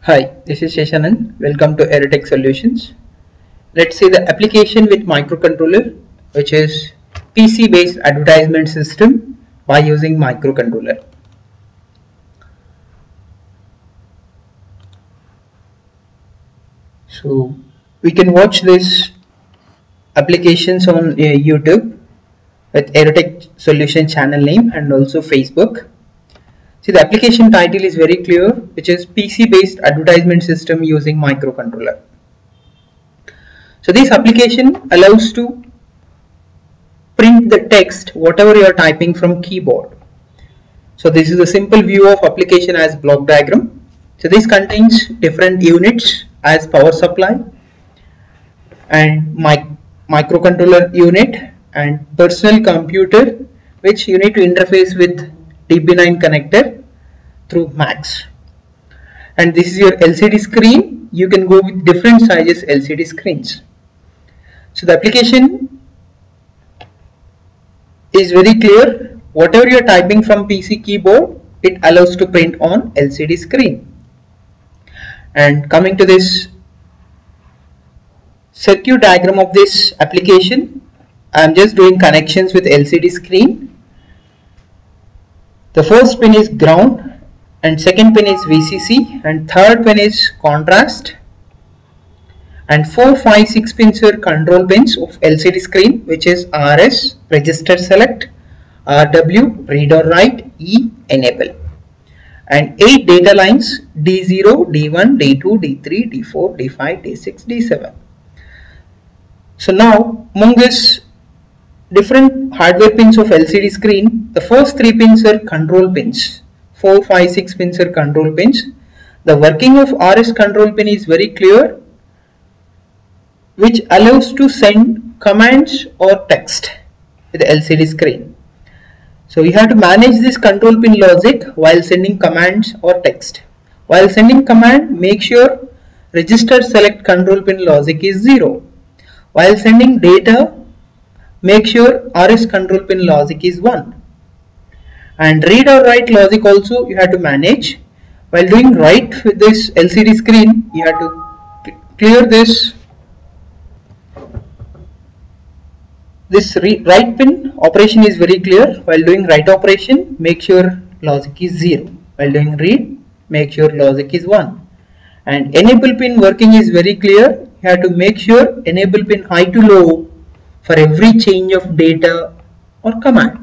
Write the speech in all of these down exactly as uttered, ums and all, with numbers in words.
Hi, this is Sheshanand. Welcome to Aerotech Solutions. Let's see the application with microcontroller, which is P C based advertisement system by using microcontroller. So we can watch this applications on uh, YouTube with Aerotech Solution channel name and also Facebook. See, the application title is very clear, which is P C based advertisement system using microcontroller. So this application allows to print the text whatever you are typing from keyboard. So this is a simple view of application as block diagram. So this contains different units as power supply and mic microcontroller unit and personal computer, which you need to interface with D B nine connector through MAX. And this is your L C D screen. You can go with different sizes L C D screens. So the application is very clear. Whatever you are typing from P C keyboard, it allows to print on L C D screen. And coming to this circuit diagram of this application, I am just doing connections with L C D screen. The first pin is ground and second pin is V C C and third pin is contrast, and four, five, six pins are control pins of L C D screen, which is R S, register select, R W, read or write, E, enable, and eight data lines D zero, D one, D two, D three, D four, D five, D six, D seven. So now among this different hardware pins of L C D screen, the first three pins are control pins. four, five, six pins are control pins. The working of R S control pin is very clear, which allows to send commands or text with the L C D screen. So you have to manage this control pin logic while sending commands or text. While sending command, make sure register select control pin logic is zero. While sending data, make sure R S control pin logic is one. And read or write logic also you have to manage. While doing write with this L C D screen, you have to clear this this write pin operation is very clear. While doing write operation, make sure logic is zero. While doing read, make sure logic is one. And enable pin working is very clear. You have to make sure enable pin high to low for every change of data or command.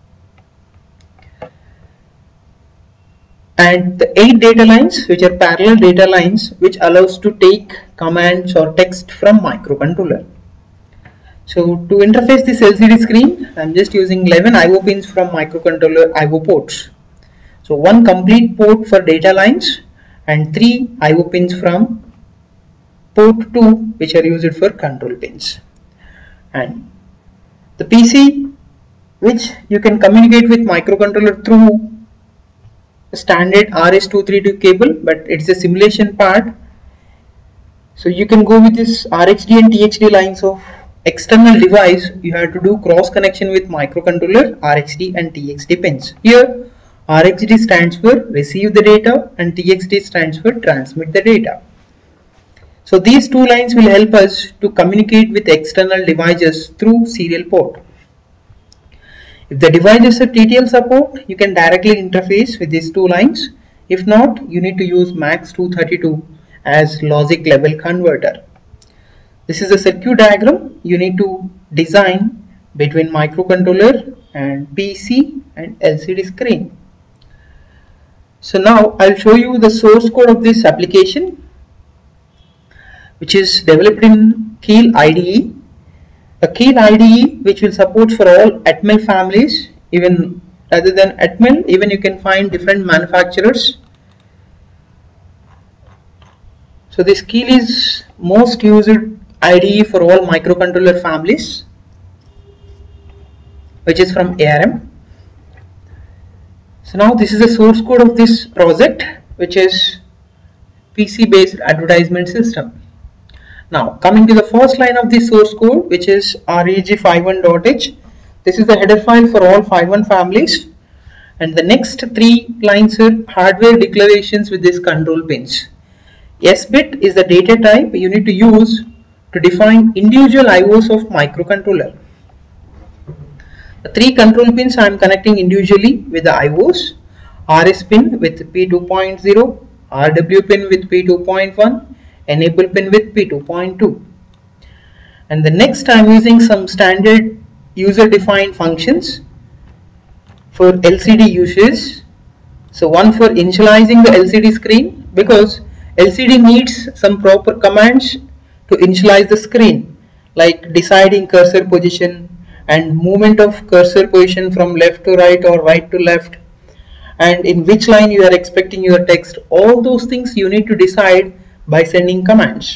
And the eight data lines, which are parallel data lines, which allows to take commands or text from microcontroller. So to interface this L C D screen, I am just using eleven I O pins from microcontroller I O ports. So one complete port for data lines and three I O pins from port two, which are used for control pins. And the P C, which you can communicate with microcontroller through standard R S two thirty-two cable, but it's a simulation part. So you can go with this R X D and T X D lines of external device. You have to do cross connection with microcontroller R X D and T X D pins. Here R X D stands for receive the data and T X D stands for transmit the data. So these two lines will help us to communicate with external devices through serial port. If the device has T T L support, you can directly interface with these two lines. If not, you need to use MAX two thirty-two as logic level converter. This is a circuit diagram you need to design between microcontroller and P C and L C D screen. So now I'll show you the source code of this application, which is developed in Keil I D E. A Keil I D E which will support for all Atmel families. Even rather than Atmel, even you can find different manufacturers. So this Keil is most used I D E for all microcontroller families, which is from A R M. So now this is the source code of this project, which is P C based advertisement system. Now coming to the first line of the source code, which is reg fifty-one dot h. This is the header file for all fifty-one families, and the next three lines are hardware declarations with these control pins. S bit is the data type you need to use to define individual I Os of microcontroller. The three control pins I am connecting individually with the I Os. R S pin with P two point zero, R W pin with P two point one, enable pin with P two point two. And the next I am using some standard user defined functions for L C D uses. So one for initializing the L C D screen, because L C D needs some proper commands to initialize the screen, like deciding cursor position and movement of cursor position from left to right or right to left, and in which line you are expecting your text. All those things you need to decide by sending commands.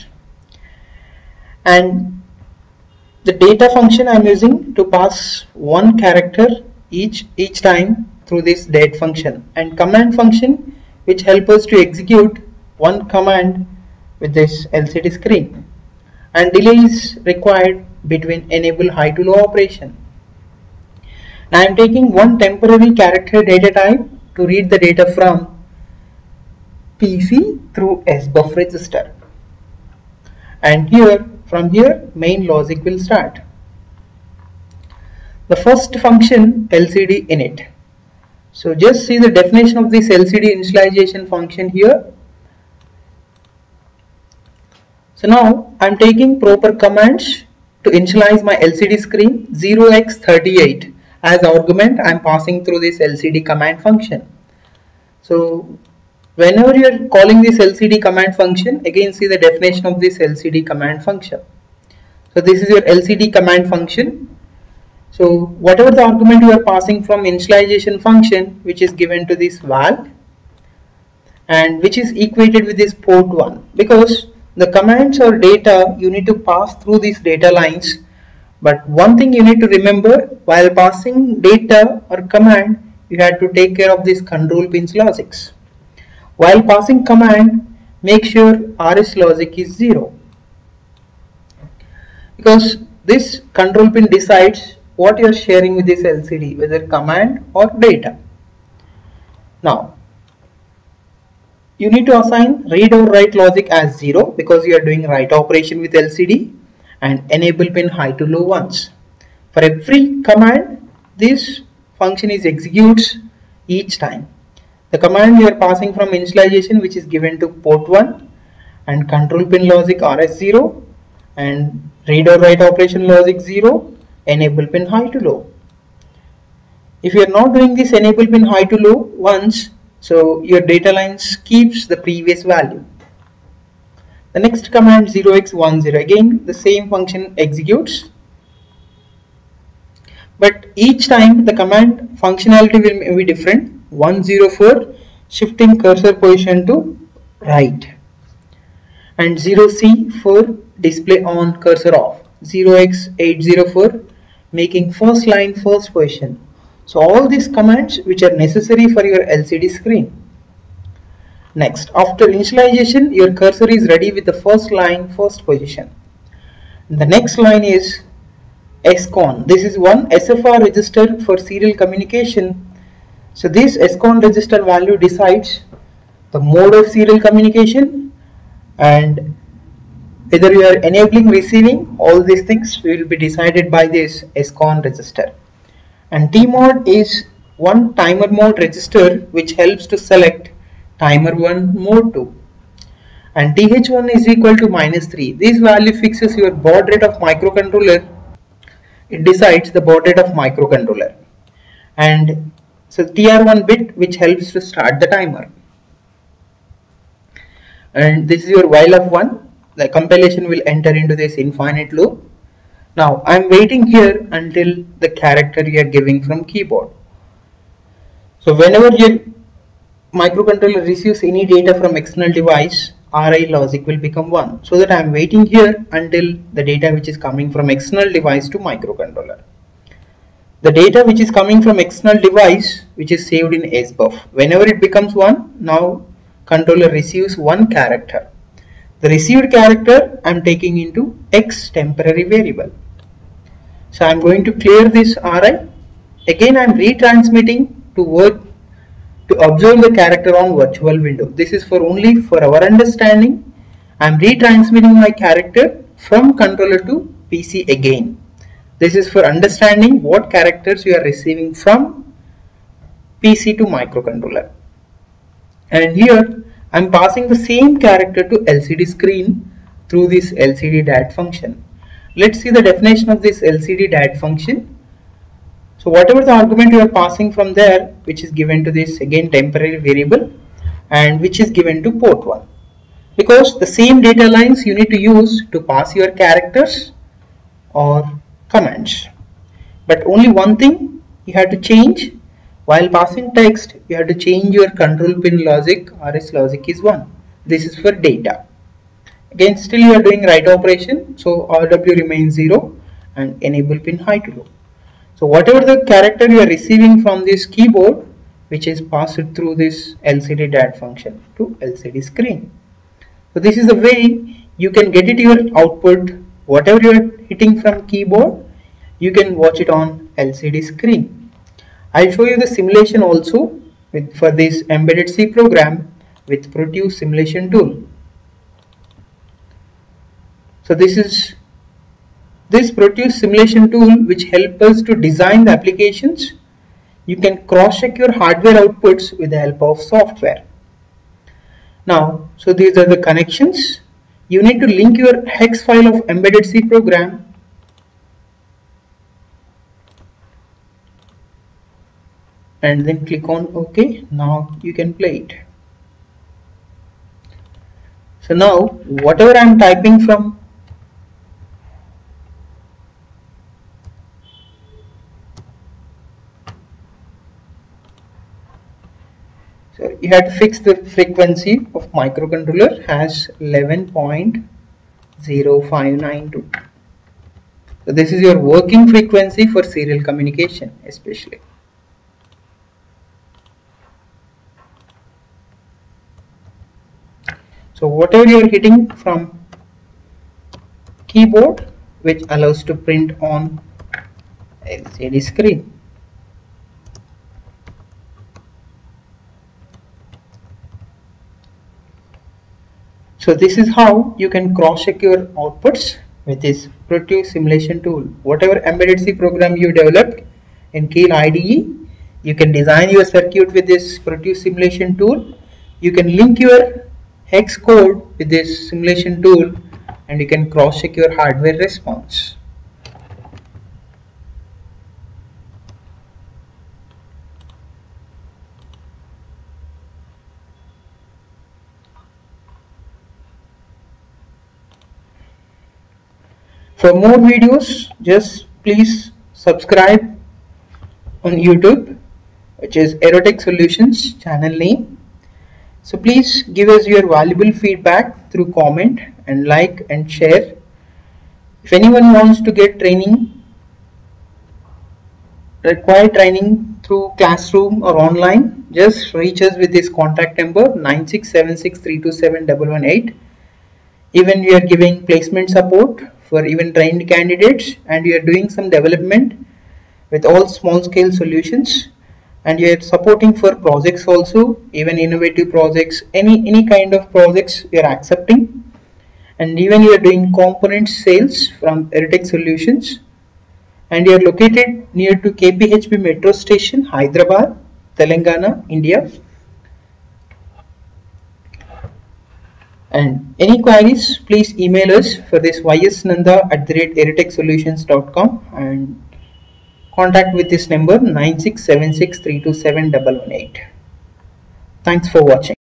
And the data function I am using to pass one character each each time through this date function, and command function which help us to execute one command with this L C D screen. And delay is required between enable high to low operation. Now I am taking one temporary character data type to read the data from P C through S buff register, and here from here main logic will start. The first function L C D init. So just see the definition of this L C D initialization function here. So now I am taking proper commands to initialize my L C D screen. Zero x thirty-eight as argument I am passing through this L C D command function. So whenever you are calling this L C D command function, again see the definition of this L C D command function. So this is your L C D command function. So whatever the argument you are passing from initialization function, which is given to this val and which is equated with this port one, because the commands or data you need to pass through these data lines. But one thing you need to remember, while passing data or command, you have to take care of this control pins logics. While passing command, make sure R S logic is zero, because this control pin decides what you are sharing with this L C D, whether command or data. Now you need to assign read or write logic as zero, because you are doing write operation with L C D, and enable pin high to low ones. For every command, this function is executes each time. The command you are passing from initialization, which is given to port one, and control pin logic R S zero, and read or write operation logic zero, enable pin high to low. If you are not doing this enable pin high to low once, so your data lines keeps the previous value. The next command zero x ten, again the same function executes, but each time the command functionality will be different. one zero four shifting cursor position to right, and zero c for display on cursor off, zero x eight zero four making first line first position. So all these commands which are necessary for your L C D screen. Next, after initialization, your cursor is ready with the first line first position. The next line is S CON. This is one S F R register for serial communication. So this S CON register value decides the mode of serial communication, and whether you are enabling, receiving, all these things will be decided by this S CON register. And T mod is one timer mode register which helps to select timer one, mode two. And T H one is equal to minus three. This value fixes your baud rate of microcontroller. It decides the baud rate of microcontroller. And so T R one bit which helps to start the timer. And this is your while of one. The compilation will enter into this infinite loop. Now I am waiting here until the character you are giving from keyboard. So whenever your microcontroller receives any data from external device, R I logic will become one. So that I am waiting here until the data which is coming from external device to microcontroller. The data which is coming from external device, which is saved in S buff, whenever it becomes one, now controller receives one character. The received character I am taking into X temporary variable. So I am going to clear this R I. Again I am retransmitting to work to observe the character on virtual window. This is for only for our understanding. I'm retransmitting my character from controller to P C again. This is for understanding what characters you are receiving from P C to microcontroller. And here I'm passing the same character to L C D screen through this L C D D A T function. Let's see the definition of this L C D D A T function. So whatever the argument you are passing from there, which is given to this again temporary variable, and which is given to port one, because the same data lines you need to use to pass your characters or commands. But only one thing you have to change: while passing text, you have to change your control pin logic. R S logic is one. This is for data. Again, still you are doing write operation, so R W remains zero and enable pin high to low. So whatever the character you are receiving from this keyboard, which is passed through this L C D D A T function to L C D screen. So this is the way you can get it your output. Whatever you are hitting from keyboard, you can watch it on L C D screen. I'll show you the simulation also with, for this embedded C program with Proteus simulation tool. So this is this Proteus simulation tool which helps us to design the applications. You can cross-check your hardware outputs with the help of software. Now, so these are the connections. You need to link your hex file of embedded C program and then click on OK. Now you can play it. So now whatever I am typing from So you have to fix the frequency of microcontroller as eleven point zero five nine two. So this is your working frequency for serial communication especially. So whatever you are hitting from keyboard, which allows to print on L C D screen. So this is how you can cross-check your outputs with this Proteus simulation tool. Whatever embedded C program you developed in Keil I D E, you can design your circuit with this Proteus simulation tool. You can link your hex code with this simulation tool and you can cross-check your hardware response. For more videos, just please subscribe on YouTube, which is Aerotech Solutions channel name. So please give us your valuable feedback through comment and like and share. If anyone wants to get training, require training through classroom or online, just reach us with this contact number nine six seven six three two seven one one eight. Even we are giving placement support for even trained candidates, and you are doing some development with all small scale solutions, and you are supporting for projects also, even innovative projects, any any kind of projects you are accepting, and even you are doing component sales from Aerotech Solutions, and you are located near to K P H P metro station, Hyderabad, Telangana, India. And any queries, please email us for this ysnanda at the rate aerotech solutions dot com and contact with this number nine six seven six three two seven one one eight. Thanks for watching.